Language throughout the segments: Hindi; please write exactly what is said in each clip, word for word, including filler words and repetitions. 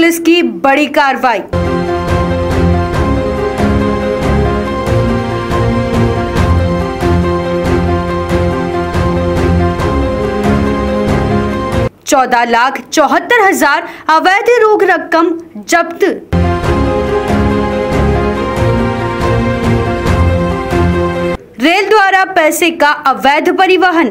पुलिस की बड़ी कार्रवाई। चौदह लाख चौहत्तर हजार अवैध रोक रकम जब्त। रेल द्वारा पैसे का अवैध परिवहन।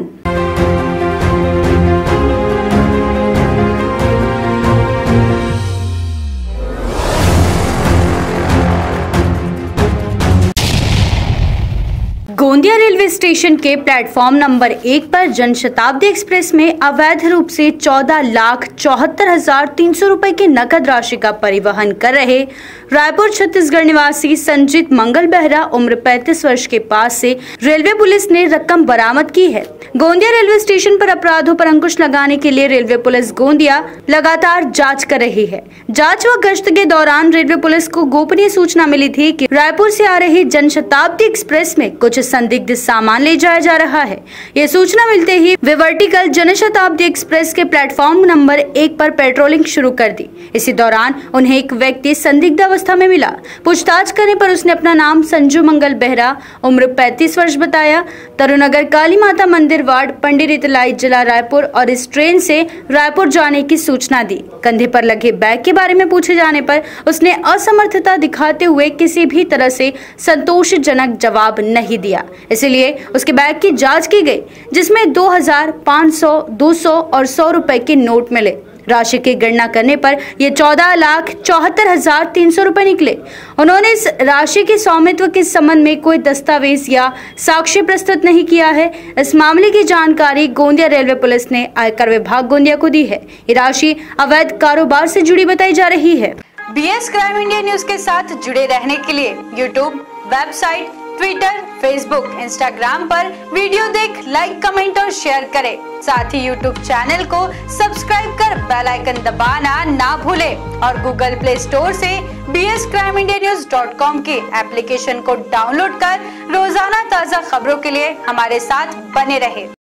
गोंदिया रेलवे स्टेशन के प्लेटफॉर्म नंबर एक पर जनशताब्दी एक्सप्रेस में अवैध रूप से चौदह लाख चौहत्तर हजार तीन सौ रुपए की नकद राशि का परिवहन कर रहे रायपुर छत्तीसगढ़ निवासी संजीत मंगल बेहरा उम्र पैंतीस वर्ष के पास से रेलवे पुलिस ने रकम बरामद की है। गोंदिया रेलवे स्टेशन पर अपराधों पर अंकुश लगाने के लिए रेलवे पुलिस गोंदिया लगातार जांच कर रही है। जांच व गश्त के दौरान रेलवे पुलिस को गोपनीय सूचना मिली थी कि रायपुर से आ रही जनशताब्दी एक्सप्रेस में कुछ संदिग्ध सामान ले जाया जा रहा है। ये सूचना मिलते ही वे वर्टिकल जनशताब्दी एक्सप्रेस के प्लेटफॉर्म नंबर एक पर पेट्रोलिंग शुरू कर दी। इसी दौरान उन्हें एक व्यक्ति संदिग्ध अवस्था में मिला। पूछताछ करने पर उसने अपना नाम संजू मंगल बेहरा उम्र पैंतीस वर्ष बताया। तरुनगर काली माता मंदिर वार्ड पंडित इतलाई जिला रायपुर और इस ट्रेन से रायपुर जाने की सूचना दी। कंधे पर लगे बैग के बारे में पूछे जाने पर उसने असमर्थता दिखाते हुए किसी भी तरह से संतोषजनक जवाब नहीं दिया। इसलिए उसके बैग की जांच की गई, जिसमें दो हजार, पाँच सौ, दो सौ और सौ रुपए के नोट मिले। राशि की गणना करने पर ये चौदह लाख चौहत्तर हजार तीन सौ रुपए निकले। उन्होंने इस राशि के स्वामित्व के संबंध में कोई दस्तावेज या साक्ष्य प्रस्तुत नहीं किया है। इस मामले की जानकारी गोंदिया रेलवे पुलिस ने आयकर विभाग गोंदिया को दी है। ये राशि अवैध कारोबार से जुड़ी बताई जा रही है। बीएस क्राइम इंडिया न्यूज के साथ जुड़े रहने के लिए YouTube, website, Twitter, Facebook, Instagram पर वीडियो देख लाइक, कमेंट और शेयर करें। साथ ही यूट्यूब चैनल को सब्सक्राइब कर बेल आइकन दबाना ना भूलें और गूगल प्ले स्टोर से B S crime India news dot com के एप्लीकेशन को डाउनलोड कर रोजाना ताज़ा खबरों के लिए हमारे साथ बने रहें।